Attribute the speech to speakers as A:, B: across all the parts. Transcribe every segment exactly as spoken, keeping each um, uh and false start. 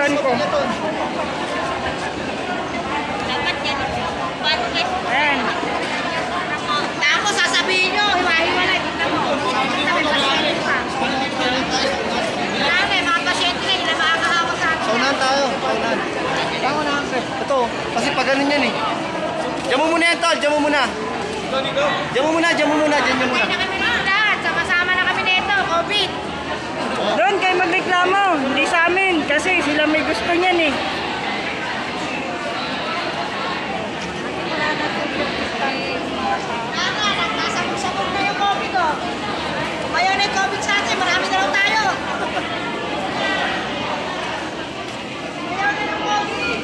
A: Buksan ko. Ayan.
B: Tapos sasabihin nyo, hiwa-hiwalay. Tignan mo. May pasyente pa. Marami, mga pasyente na, hindi makakahawak sa atin.
C: Saunahan tayo. Saunahan. Saunahan, sir. Ito, kasi pag ganun yan eh. Diyan mo muna yan, tol. Diyan mo muna. Diyan mo muna, diyan mo muna. Diyan mo muna.
B: Kaya na kami lahat. Sama-sama na kami nito. COVID.
A: Doon kayo magreklamo, hindi sa amin kasi sila may gusto niyan eh.
B: Tama, nagkasabog-sabog na yung COVID oh. Ngayon ay COVID sa atin, marami na lang tayo. Ayaw na ng COVID.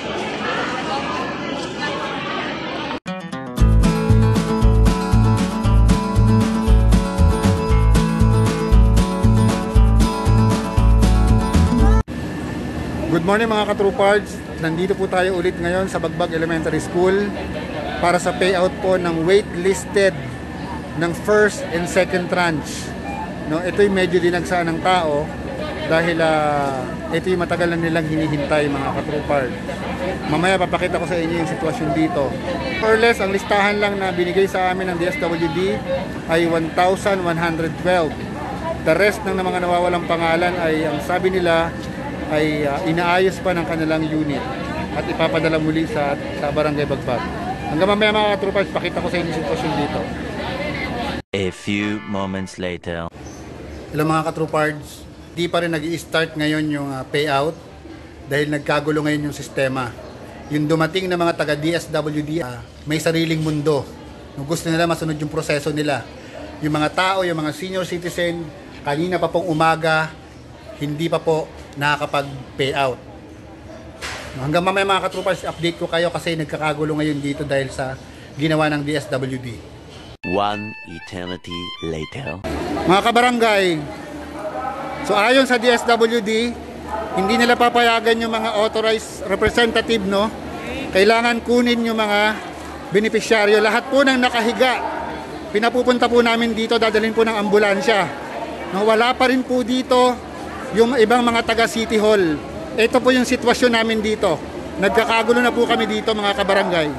D: Good morning mga ka-Troopards. Nandito po tayo ulit ngayon sa Bagbag Elementary School para sa payout po ng waitlisted ng first and second tranche. No, ito'y medyo dinagsaan ng tao dahil uh, ito'y matagal na nilang hinihintay mga ka-Troopards. Mamaya papakita ko sa inyo yung sitwasyon dito. More or less, ang listahan lang na binigay sa amin ng D S W D ay one thousand one hundred twelve. The rest ng mga nawawalang pangalan ay ang sabi nila ay uh, inaayos pa ng kanilang unit at ipapadala muli sa, sa Barangay Bagbag. Hanggang mamaya mga ka-Troopards, pakita ko sa inyo yung sitwasyon dito.
E: A few moments later.
D: Hello mga ka-Troopards, di pa rin nag-i-start ngayon yung uh, payout dahil nagkagulo ngayon yung sistema. Yung dumating na mga taga D S W D uh, may sariling mundo. Nung gusto nila masunod yung proseso nila. Yung mga tao, yung mga senior citizen, kanina pa pong umaga, hindi pa po nakakapag-payout. Hanggang mamaya mga ka-Troopards, update ko kayo kasi nagkakagulo ngayon dito dahil sa ginawa ng D S W D.
E: One eternity later.
D: Mga kabarangay, so ayon sa D S W D, hindi nila papayagan yung mga authorized representative, no? Kailangan kunin yung mga beneficiaryo. Lahat po ng nakahiga, pinapupunta po namin dito, dadalhin po ng ambulansya. No, wala pa rin po dito yung ibang mga taga City Hall. Ito po yung sitwasyon namin dito. Nagkakagulo na po kami dito mga kabarangay.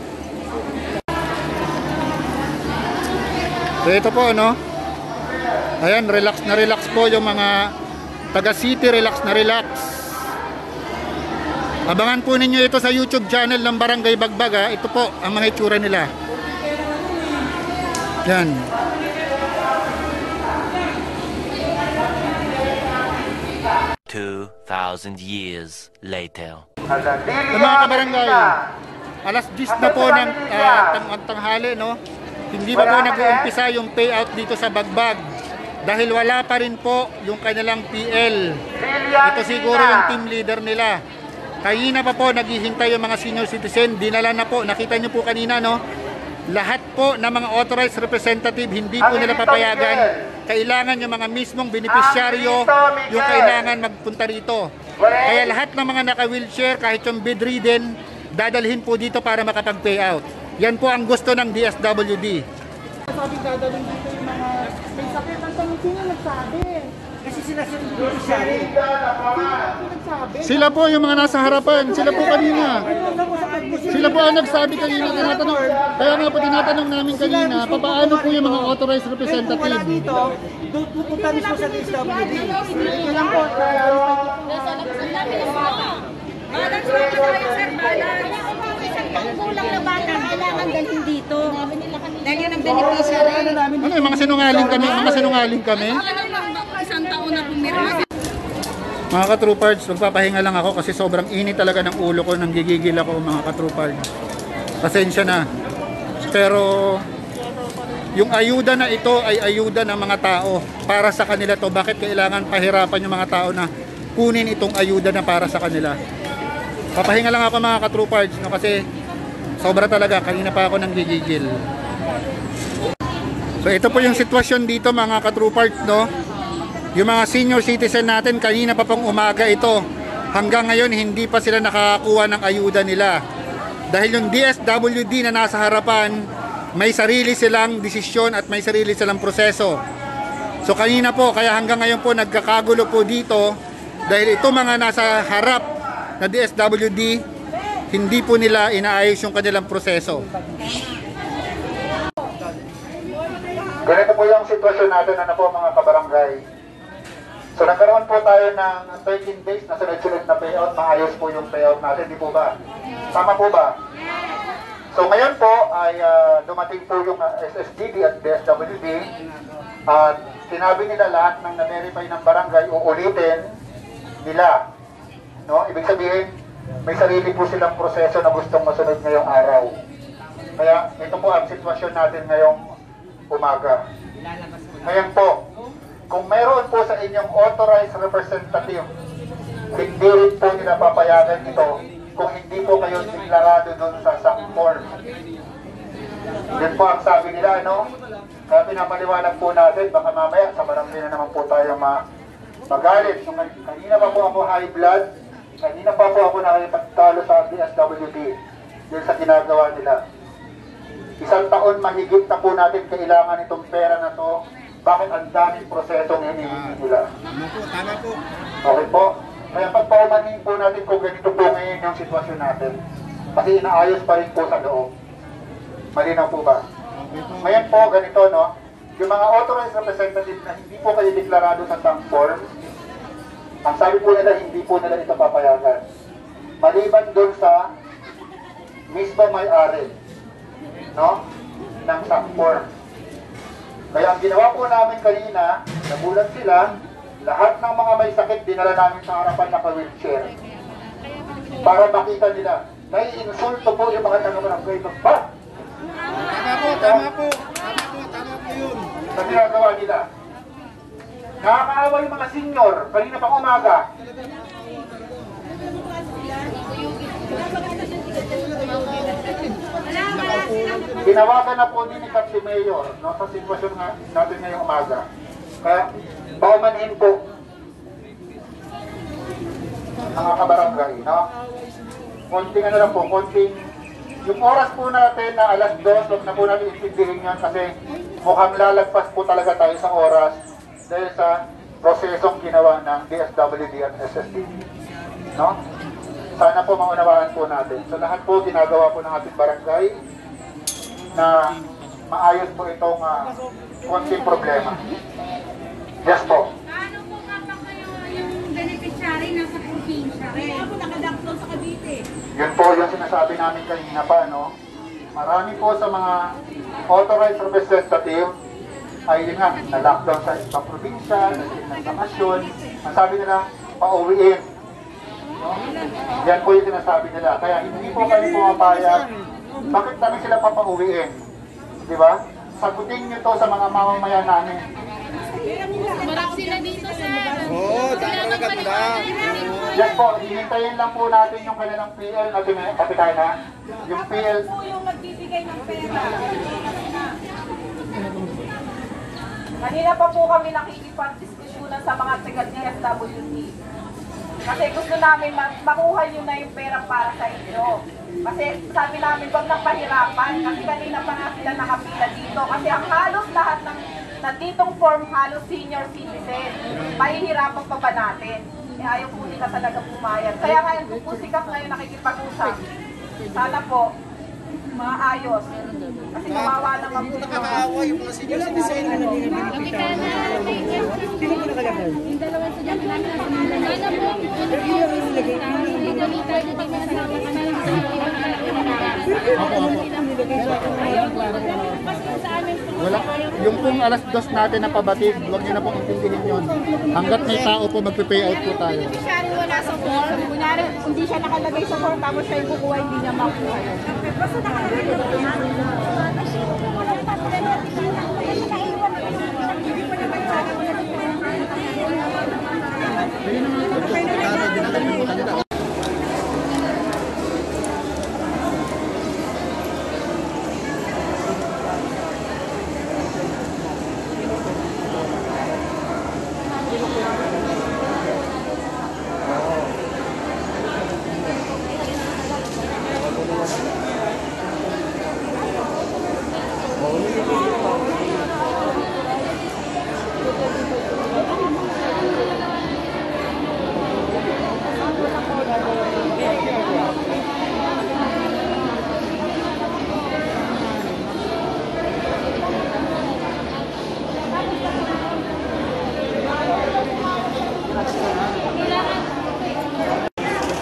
D: So ito po, no? Ayan, relax na relax po yung mga taga City, relax na relax. Abangan po ninyo ito sa YouTube channel ng Barangay Bagbag, ha? Ito po ang mga itsura nila. Yan.
E: Two thousand years later.
D: Sa mga kabarangay, alas diyes na po ng uh, tang tanghali, no? Hindi pa po nag-uumpisa yung payout dito sa Bagbag dahil wala pa rin po yung kanilang P L. Ito siguro yung team leader nila. Kanina pa po naghihintay yung mga senior citizen, dinala na po, nakita nyo po kanina, no? Lahat po ng mga authorized representative, hindi po nila papayagan. Kailangan yung mga mismong beneficiaryo yung kailangan magpunta rito. Kaya lahat ng mga naka-wheelchair, kahit yung bedridden, dadalhin po dito para makapag-payout. Yan po ang gusto ng D S W D.
A: Sabi dadalhin dito yung mga may sakit. Ang tanong, sino nagsabi? Kasi sila sila beneficiary.
D: Sila po yung mga nasa harapan. Sila po kanina. Sila po ang nagsabi kanina. Tinatanong, kaya nga po tinatanong namin kanina, papaano po yung mga authorized representative?
A: Wala dito, doon pupunta mismo sa D S W D. Ito lang po.
B: Kulang na bata, kailangan dalhin dito. Dahil yun ang beneficiary.
D: Ano yung mga sinungaling kami? Mga sinungaling kami?
B: Isang taon na pumirma.
D: Mga ka-Troopards, magpapahinga lang ako kasi sobrang init talaga ng ulo ko, nang gigigil ako mga ka-Troopards. Pasensya na. Pero yung ayuda na ito ay ayuda ng mga tao para sa kanila to. Bakit kailangan pahirapan yung mga tao na kunin itong ayuda na para sa kanila? Papahinga lang ako mga ka-Troopards, no, kasi sobra talaga, kanina pa ako nang gigigil. So ito po yung sitwasyon dito mga ka-Troopards, no? Yung mga senior citizen natin, kanina pa pong umaga ito. Hanggang ngayon, hindi pa sila nakakakuha ng ayuda nila. Dahil yung D S W D na nasa harapan, may sarili silang desisyon at may sarili silang proseso. So kanina po, kaya hanggang ngayon po nagkakagulo po dito. Dahil ito mga nasa harap na D S W D, hindi po nila inaayos yung kanilang proseso. Ganito po yung sitwasyon natin, ano po mga kabarangay. So nagkaroon po tayo ng thirteen days na sunod-sunod na payout, maayos po yung payout natin, di po ba? Tama po ba? So ngayon po ay uh, dumating po yung uh, S S D D at D S W D at sinabi nila lahat ng na-verify ng barangay uulitin nila. No? Ibig sabihin, may sarili po silang proseso na gustong masunod ngayong araw. Kaya ito po ang sitwasyon natin ngayong umaga. Ngayon po, kung mayroon po sa inyong authorized representative, hindi rin po nila papayagan ito kung hindi po kayo deklarado doon sa S A C form. Yan po ang sabi nila, no? Kaya pinapaliwanag po natin, baka mamaya sa barangay na naman po tayo ma magalit. So, kanina pa po ako high blood, kanina pa po ako nakipagtalo sa D S W D yun sa ginagawa nila. Isang taon mahigit na po natin kailangan itong pera na to. Bakit ang daming prosesong hinihingi nila?
C: Tama po, tama po.
D: Okay po. Kaya pagpaumanhin po natin kung ganito po ngayon yung sitwasyon natin. Kasi inaayos pa rin po sa loob. Malinaw po ba? Ngayon po, ganito, no? Yung mga authorized representative na hindi po kayo deklarado sa S A C form, ang sabi po nila, hindi po nila ito papayagan. Maliban doon sa mismo may-ari, no? Ng S A C form. Kaya ang ginawa po namin kanina, nagulat sila, lahat ng mga may sakit dinala namin sa harapan na ka-wheelchair. Para makita nila, nai-insulto po yung mga taga-barangay. Ba?
C: Tama po, tama po. Tama po, tama po yun.
D: Sa ginagawa nila. Nakakaawa yung mga senior, kanina pang umaga. Tinawagan na po din ni Kap si Mayor, no, sa sitwasyon nga natin ngayong umaga. Kaya, paumanhin po mga kabarangay, no? Konting ano lang po, konting yung oras po natin na alas dos, huwag na po natin itindihin yan kasi mukhang lalagpas po talaga tayo sa oras dahil sa prosesong ginawa ng D S W D at S S D. No? Sana po maunawaan po natin. So lahat po ginagawa po ng ating barangay na maayos po itong uh, konting problema. Yes po.
B: Ano po kapag kayo yung beneficiary nasa probinsya? Kaya po nakadaklo sa Cavite.
D: Yun po yung sinasabi namin kanina pa, no? Marami po sa mga authorized representative ay yun nga, na-lockdown sa ibang probinsya, na bakasyon. Ang sabi nila, pauwiin. No? Yan po yung sinasabi nila. Kaya hindi po kami pumapayag. Bakit namin sila papauwiin? Di ba? Sagutin nyo to sa mga mamamayan namin.
B: Marap sila dito, sir.
C: Oo, tama ganda.
D: Yan po, hihintayin lang po natin yung kanilang P L at yung kapitana. Yung P L...
B: po yung nagbibigay ng pera. Kanina pa po kami nakikipag-diskusyonan sa mga tagal ng S W D. Kasi gusto namin makuha nyo na yung pera para sa inyo. Kasi sabi namin, wag nang pahirapan. Kasi kanina pa nga sila nakapila dito. Kasi ang halos lahat ng nanditong form, halos senior citizen. Mahihirapan pa ba natin? Eh, ayaw po nila talaga pumayag. Kaya ngayon po po sikap ngayon nakikipag-usap. Sana po, maayos. Kasi kawawa naman po.
C: Nakakaawa yung mga senior citizen.
F: Sino po nakalagay? Yung dalawang estudyante namin nasa Manila. Sana po, hindi ganito, hindi nasawa ka na lang sa
D: Wala, yung pong alas dos natin na pabatid, huwag nyo na pong intindihin yun. Hanggat may tao po, magpe-pay out po tayo.
B: Beneficiary wala sa form. Kunyari, hindi siya nakalagay sa form, tapos siya yung kukuha, hindi niya makuha. Basta nakalagay sa form.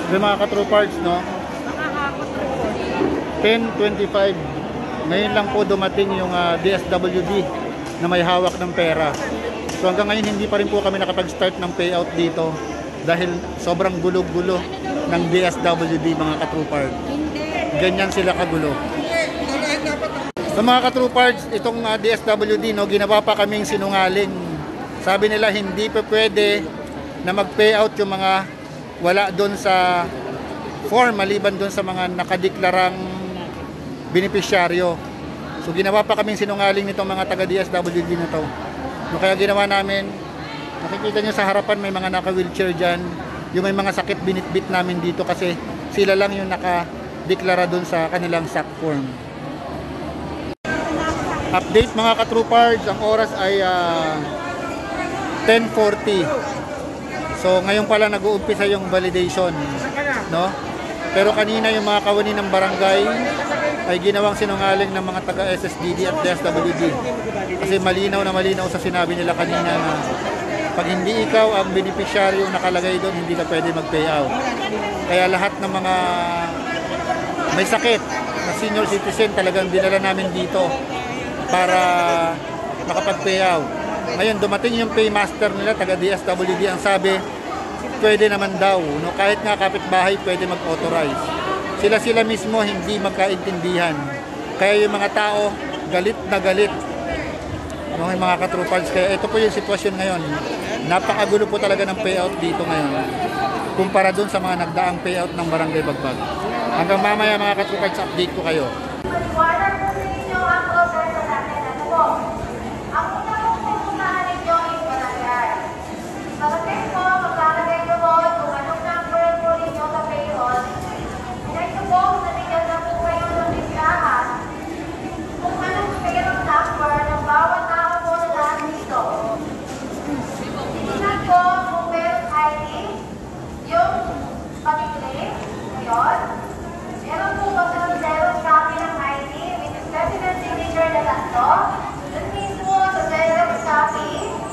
D: Yung mga ka-true parts, no? ten twenty-five. Ngayon lang po dumating yung uh, D S W D na may hawak ng pera. So hanggang ngayon hindi pa rin po kami nakapag-start ng payout dito dahil sobrang gulo-gulo ng D S W D, mga ka-true parts. Ganyan sila kagulo. Sa mga ka-true parts, itong uh, D S W D, no, ginawa pa kaming sinungaling. Sabi nila hindi pa pwede na mag-payout yung mga wala doon sa form maliban doon sa mga nakadeklarang benepisyaryo. So ginawa pa kaming sinungaling nitong mga taga D S W D na to. No, kaya ginawa namin, nakikita nyo sa harapan may mga naka-wheelchair dyan. Yung may mga sakit binitbit namin dito kasi sila lang yung nakadeklara doon sa kanilang S A C form. Update mga ka-true parts, ang oras ay uh, ten forty. So ngayon pala nag-uumpisa yung validation, no? Pero kanina yung mga kawani ng barangay ay ginawang sinungaling ng mga taga S S D D at D S W D. Kasi malinaw na malinaw sa sinabi nila kanina na pag hindi ikaw ang beneficiaryong nakalagay doon, hindi ka pwede mag-payout. Kaya lahat ng mga may sakit na senior citizen talagang dinala namin dito para makapag-payout. Ngayon dumating yung paymaster nila, taga D S W D, ang sabi pwede naman daw, no? Kahit nga kapitbahay pwede mag-authorize. Sila-sila mismo hindi magkaintindihan. Kaya yung mga tao galit na galit, no, yung mga ka-true parts. Kaya ito po yung sitwasyon ngayon. Napakagulo po talaga ng payout dito ngayon kumpara dun sa mga nagdaang payout ng Barangay Bagbag. Hanggang mamaya mga ka-true parts, update ko kayo.
G: Maliwanag po sa inyo ang proseso natin. Ano po? Ang una pong pupuntahan ninyo is barangay. Pagdating po, maglalagay nyo po kung anong number po ninyo sa payroll. Ito po, nabigyan na po kayo ng listahan kung anong payroll number ng bawat tao po na lahat dito. Tingnan po kung meron I D, yung pag-claim, ngayon. Meron po ba sa zero copy ng I D with the president signature na tatlo? Doon mismo sa zero copy.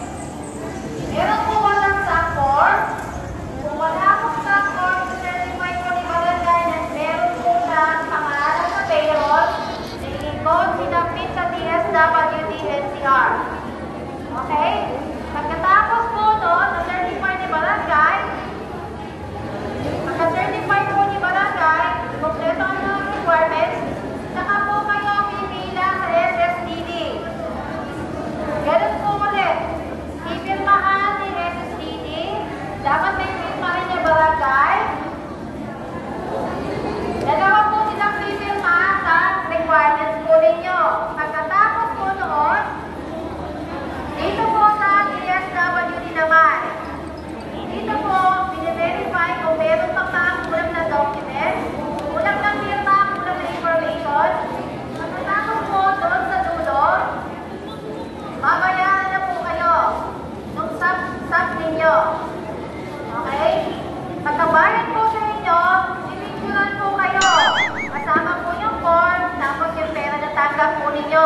G: Meron po ba ng stock form? Kung wala pong stock form, certified po ni barangay na meron po siyang pangalan sa payroll, tingin po sinapit sa D S W D N C R. Okay? Pagkatapos po noon, na certified ni barangay, pagka-certified po ni barangay, kompleto ang mga requirements, saka po kayo pipila sa S S D D. Ganun po ulit. Ipirmahan ni S S D D, dapat may pirma rin niya barangay. Dalawa po silang pipirma sa requirements po ninyo. Pagkatapos po noon, dito po sa D S W D naman, dito po, bine-verify kung meron pang mga kulang na documents, kulang ng firma, kulang na information. Pagkatapos po doon sa dulo, babayaran na po kayo nung sub-sub ninyo. Okay? Pagkabayad po sa inyo, pipicturan po kayo. Kasama po yung form, tapos yung pera na tanggap po ninyo.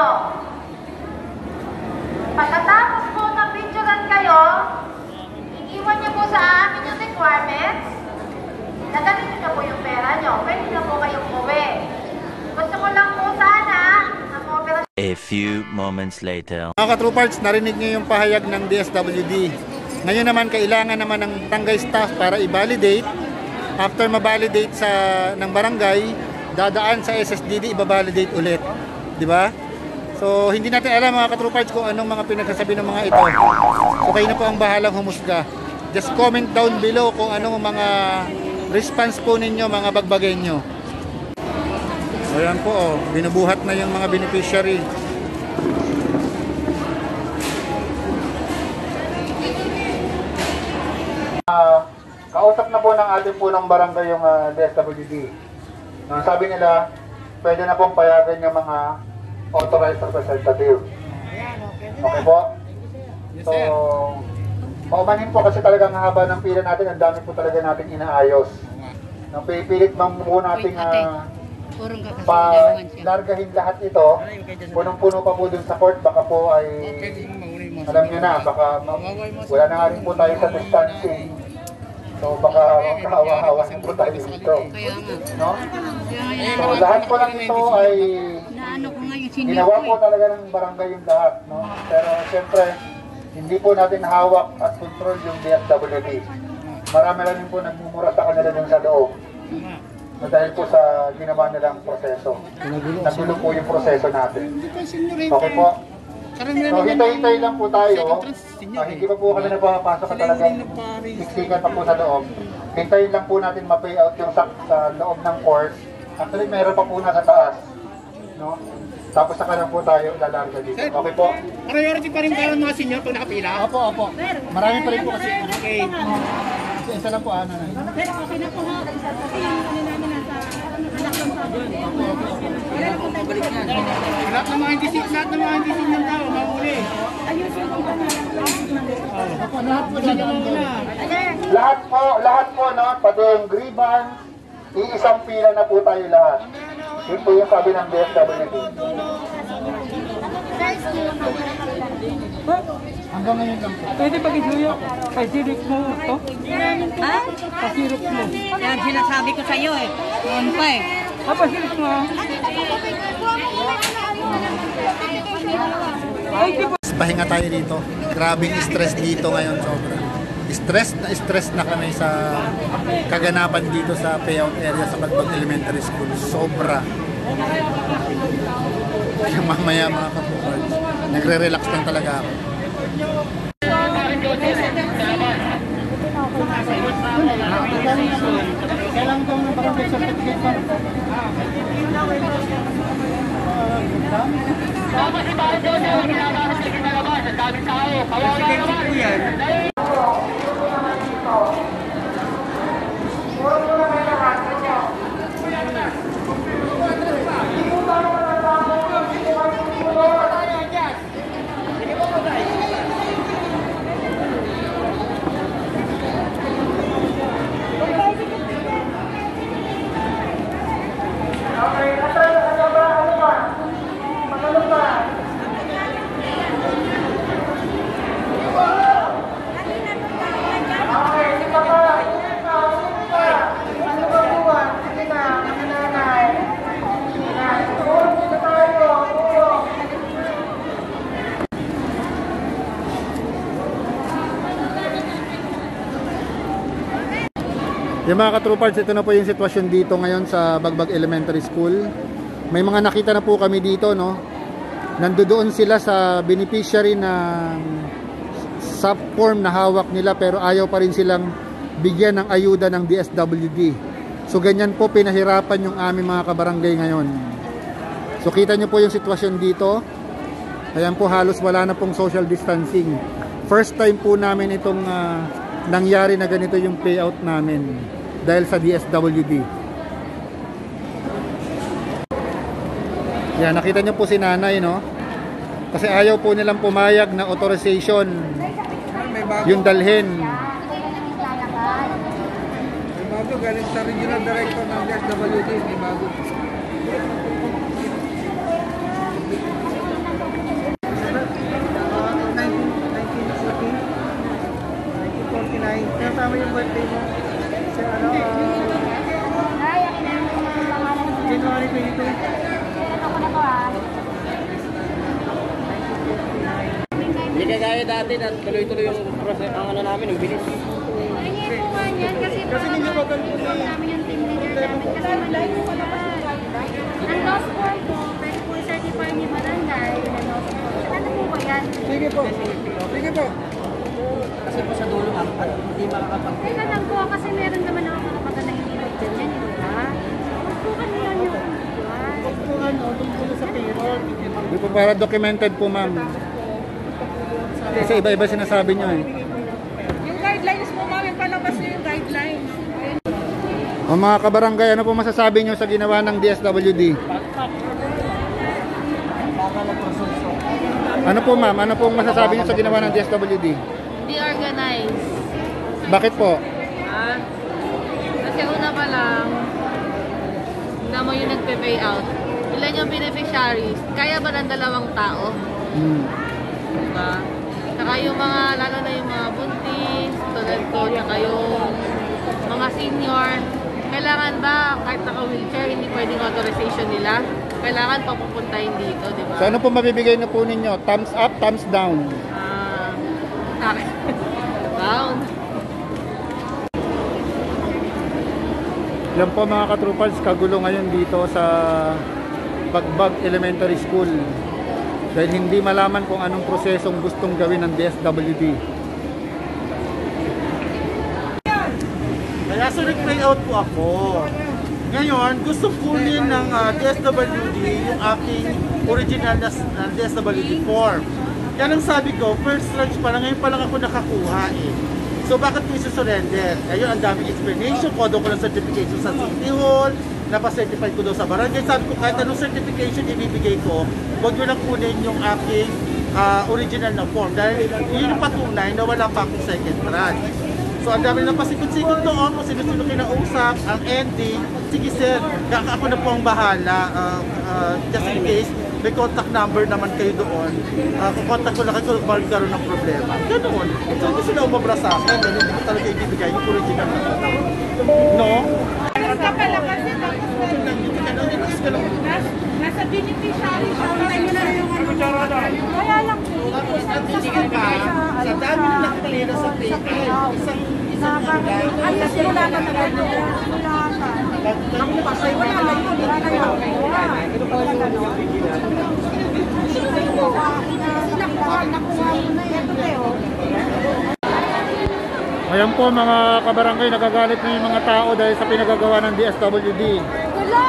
G: Pagkatapos po na picturan kayo, iwan niyo po sa amin yung requirements. Dadalhin niyo na po yung pera niyo. Pwede na po kayong uwi. Gusto ko lang po sana ang operasyon.
E: A few moments later.
D: Mga ka-true parts, narinig niyo yung pahayag ng D S W D. Ngayon naman, kailangan naman ng barangay staff para i-validate. After ma-validate sa, ng barangay, dadaan sa S S D D, i-validate ulit. Di ba? So, hindi natin alam mga ka-true parts kung anong mga pinagsasabi ng mga ito. So, kayo na po ang bahalang humusga. Just comment down below kung anong mga response po ninyo, mga bagbagen nyo. Ayan po, oh, binubuhat na yung mga beneficiary. Uh, kausap na po ng ating po ng barangay yung uh, D S W D. Uh, sabi nila, pwede na pong payagan yung mga authorized representative. Okay po? So, paumanhin po kasi talagang haba ng pila natin, ang dami po talaga natin inaayos. Nang pipilit mang po natin uh, pa-largahin lahat ito, punong-puno pa po dun sa court, baka po ay, alam nyo na, baka wala na nga rin po tayo sa distancing. So baka magkahawa-hawa na po tayo dito. No? So lahat po lang ito ay ginawa po talaga ng barangay yung lahat. No? Pero siyempre, hindi po natin hawak at control yung D S W D. Marami lang din po nagmumura sa kanila dun sa loob. Na dahil po sa ginawa nilang proseso. Nagulo po yung proseso natin. Okay po? So hintay-hintay lang po tayo. Uh, hindi pa po kami napapasok at talagang siksikan pa po sa loob. Hintayin lang po natin ma-pay out yung sa, sa loob ng course. Actually meron pa po na sa taas. No? Tapos saka lang po tayo lalarga dito. Okay po?
A: Priority pa rin ba yung mga senior kung nakapila?
D: Opo, opo. Marami pa rin po kasi.
A: Okay.
D: Kasi isa lang po, ano na.
F: Pero okay na po ha. Kasi yung ano namin nasa anak lang sa akin.
A: Lahat ng mga hindi lahat ng mga hindi senior tao, mahuli.
F: Ayusin ko ba na?
D: Opo, lahat po dyan.
G: Lahat po, lahat po, no? Pati yung grievance, iisang pila na po tayo lahat. Yun po yung sabi ng D S W D.
D: Hanggang ngayon lang po.
A: Pwede pag-isuyo, pag-sirip mo ito.
F: Ha?
A: Pag-sirip mo.
F: Yan sinasabi ko sa iyo eh. Noon pa eh.
A: Ah, pag-sirip mo. Ay, di ba?
D: Pahinga tayo dito. Grabing stress dito ngayon, sobra. Stress na stress na kami sa kaganapan dito sa payout area sa Bagbag Elementary School. Sobra. Kaya mamaya mga kapukards, nagre-relax lang talaga ako.
A: Kailangan daw ng barangay certificate pa. Tapos si Bahan daw niya, kinakasas na kinalabas. Ang daming tao. Kawawa naman.
D: Yung mga ka-troopers, ito na po yung sitwasyon dito ngayon sa Bagbag Elementary School. May mga nakita na po kami dito, no? Nandoon sila sa beneficiary ng subform na hawak nila pero ayaw pa rin silang bigyan ng ayuda ng D S W D. So ganyan po pinahirapan yung aming mga kabarangay ngayon. So kita nyo po yung sitwasyon dito. Ayan po, halos wala na pong social distancing. First time po namin itong uh, nangyari na ganito yung payout namin dahil sa D S W D. Yan, nakita nyo po si nanay, no? Kasi ayaw po nilang pumayag na authorization yung dalhin.
H: May bago, galing sa regional director ng D S W D, may bago. nineteen forty-nine, kasama yung birthday mo. Sa ano, January twenty-two.
A: Hindi kagaya dati na tuloy-tuloy yung proses ang ano namin, yung bilis.
F: Ganyan po man yan kasi parang namin namin yung team leader namin kasi malayo pa naman. Ang lost form po, pwede po certify ni barangay na lost form. Ano po ba yan?
H: Sige po. Sige po.
A: Kasi po sa dulo ang hindi makakapag...
F: Teka lang po kasi meron naman ako kapag na hindi nagdyan yan, di ba? Huwag po kami yan yung
A: Huwag po ano, tungkol sa payroll.
D: Hindi po para documented po, ma'am. Kasi iba-iba sinasabi nyo eh.
B: Yung guidelines po, ma'am, yung palabas nyo yung guidelines.
D: O mga kabarangay, ano po masasabi nyo sa ginawa ng D S W D? Ano po ma'am? Ano po masasabi nyo sa ginawa ng D S W D?
I: Hindi organized.
D: Bakit po?
I: Ah, kasi una pa lang, na mo yung nagpe-pay out. Ilan yung beneficiaries? Kaya ba ng dalawang tao?
D: Hmm.
I: Diba? Saka yung mga, lalo na yung mga buntis, tulad ko, saka yung mga senior, kailangan ba kahit naka-wheelchair, hindi pwedeng authorization nila? Kailangan pa pupuntahin dito, di ba?
D: So ano po mabibigay na po ninyo? Thumbs up, thumbs down?
I: Ah, uh, down.
D: Yan po mga katroopers, kagulo ngayon dito sa Bagbag Elementary School. Dahil hindi malaman kung anong prosesong gustong gawin ng D S W D.
A: Kaya so nag-play out po ako. Ngayon, gusto kunin ng uh, D S W D yung aking original na uh, D S W D form. Yan ang sabi ko, first launch pa lang, ngayon pa lang ako nakakuha eh. So bakit ko isusurrender? Ayun, ang daming explanation, kodo ko ng certification sa City Hall, napacertify ko daw sa barangay. Sabi ko, kahit anong certification ibibigay ko, huwag nyo lang kunin yung aking uh, original na form. Dahil yun yung patunay na wala pa akong second tranche. So ang dami lang pasikot-sikot doon kung sino-sino kinausap, ang ending, sige sir, kaka ako na po ang bahala, uh, uh, just in case, may contact number naman kayo doon, uh, kukontak ko lang kayo kung magkaroon ng problema. Ganoon. So hindi sila umabra sa akin, dahil hindi ko talaga ibibigay yung original na form. No?
B: Nasa pala kasi tapos nasa beneficiary siya. Kaya lang po.
A: Tapos ang tingin ka, sa dami na nakalina sa paper, isang isang hanggang.
B: Ang simula na na gano'n. Simula ka. Ang pasay, wala na yun. Wala na yun. Nakuha, nakuha mo na yan.
D: Ayan po mga kabarangay, nagagalit na yung mga tao dahil sa pinagagawa ng D S W D.
F: Wala!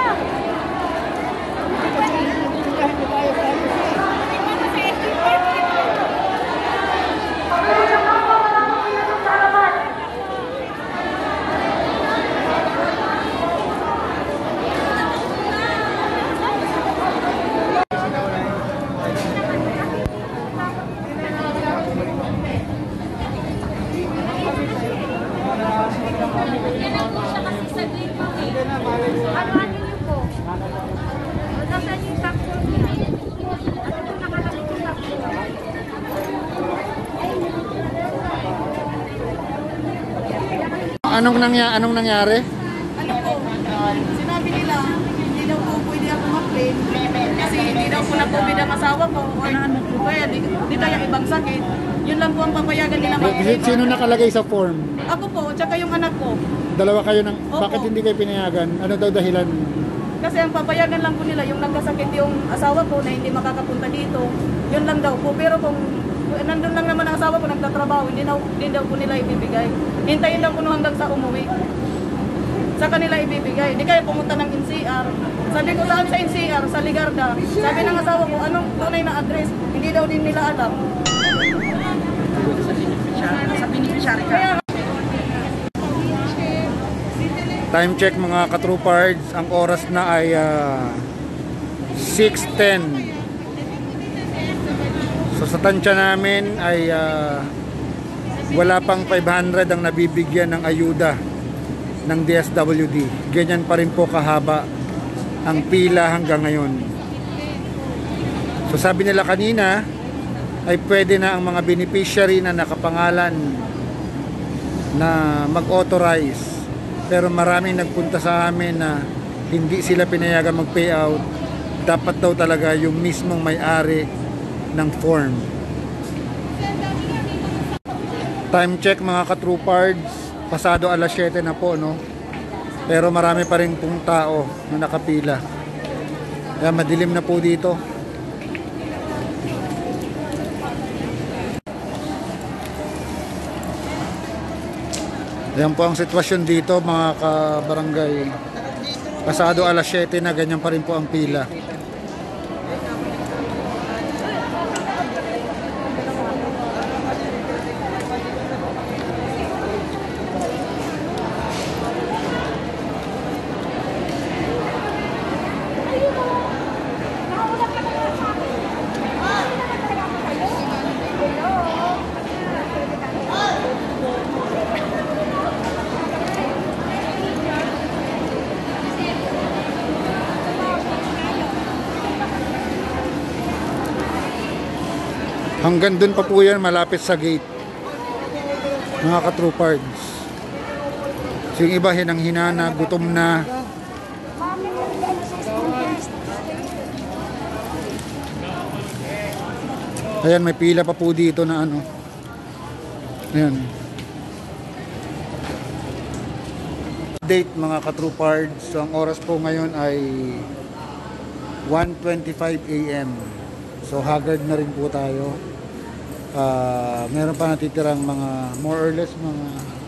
F: Ano ano niyo po? Nasaan yung sakto niya? Ano po nakalagay yung sakto?
D: Anong nangyari? Anong nangyari?
B: Ano po? Sinabi nila, hindi daw po pwede ako mag-claim kasi hindi daw po na-COVID ang asawa ko or na ano po kaya, di, di tayo ibang sakit. Yun lang po ang papayagan nila mag-claim.
D: Sino nakalagay sa form?
B: Ako po, tsaka yung anak ko.
D: Dalawa kayo ng...
B: Opo.
D: Bakit hindi kayo pinayagan? Ano daw dahilan?
B: Kasi ang papayagan lang po nila yung nagkasakit yung asawa ko na hindi makakapunta dito. Yun lang daw po. Pero kung nandun lang naman ang asawa ko nagtatrabaho, hindi, na, hindi daw po nila ibibigay. Hintayin daw po no hanggang sa umuwi. Sa kanila ibibigay. Hindi kayo pumunta ng N C R. Sabi ko saan sa N C R, sa Ligarda. Sabi ng asawa ko, anong tunay na address? Hindi daw din nila alam. Sa beneficiary ka.
D: Time check mga katroopards, ang oras na ay uh, six ten. So sa tansya namin ay uh, wala pang five hundred ang nabibigyan ng ayuda ng D S W D. Ganyan pa rin po kahaba ang pila hanggang ngayon. So sabi nila kanina ay pwede na ang mga beneficiary na nakapangalan na mag-authorize. Pero maraming nagpunta sa amin na hindi sila pinayagan mag-payout. Dapat daw talaga yung mismong may-ari ng form. Time check mga katroopards, pasado alas siyete na po, no? Pero marami pa rin pong tao na nakapila. Kaya madilim na po dito. Yan po ang sitwasyon dito mga kabarangay. Pasado alas siyete na, ganyan pa rin po ang pila. Hanggang dun pa po yan, malapit sa gate mga katroopards. So yung iba hinang hinana, gutom na. Ayan, may pila pa po dito na ano. Ayan. Update mga ka-Troopards. So ang oras po ngayon ay one twenty-five a m So haggard na rin po tayo. Uh, meron pa natitirang mga more or less mga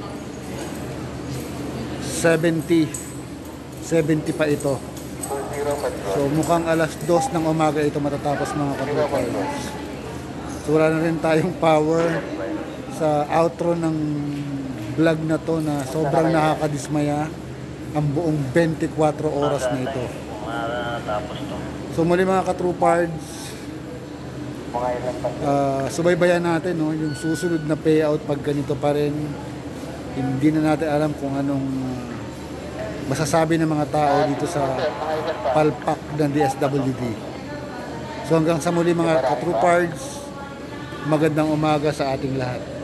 D: seventy seventy pa ito. So mukhang alas dos ng umaga ito matatapos mga ka-Troopards. So wala na rin tayong power sa outro ng vlog na to na sobrang nakakadismaya ang buong twenty-four oras na ito. So muli mga ka-Troopards, uh, subaybayan natin no, yung susunod na payout pag ganito pa rin. Hindi na natin alam kung anong masasabi ng mga tao dito sa palpak ng D S W D. So hanggang sa muli mga ka-Troopards, magandang umaga sa ating lahat.